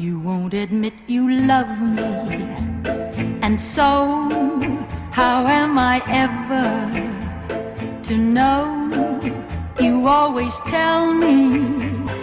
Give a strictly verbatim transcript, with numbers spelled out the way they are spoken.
You won't admit you love me, and so how am I ever to know? You always tell me